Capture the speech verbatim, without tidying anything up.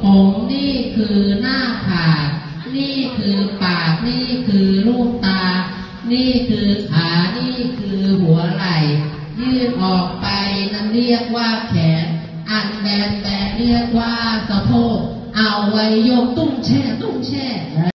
ผมนี่คือหน้าผากนี่คือปากนี่คือลูกตานี่คือขานี่คือหัวไหล่ยื่นออกไปนั้นเรียกว่าแขนอันแบนแบนเรียกว่าสะโพกเอาไว้ยกตุ้งแช่ตุ้งแช่